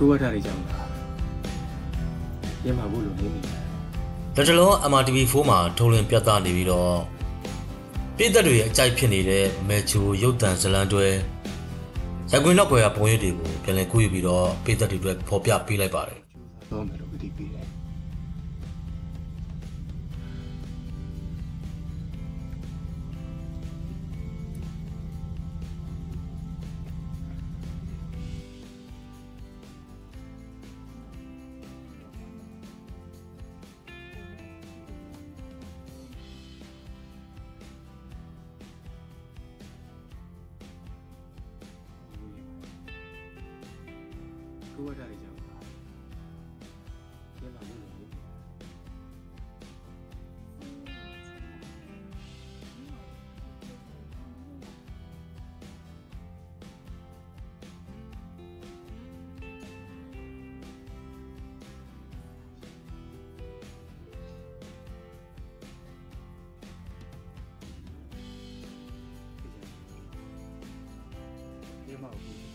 ဝတ်ထားတဲ့ကြောင့်ပြင်မှာဖို့လိုနေပြီလက်တလုံး MRTV4 မှာထုတ်လွှင့်ပြသနေပြီးတော့ပြည်သက်တွေရဲ့အကြိုက်ဖြစ်နေတဲ့မဲချိုရုပ်တံဇလံတွဲရကွေနောက်ွယ်ကပုံရိပ်တွေကိုပြန်လည်ကူးယူပြီးတော့ပြည်သက်တွေအတွက်ဖော်ပြပေးလိုက်ပါတယ်တော့မယ်လို့အတိပေးတယ်ကိုဝတ်ထားတဲ့ကြောင့်ပြင်မှာဖို့လိုနေပြီပြင်မှာဖို့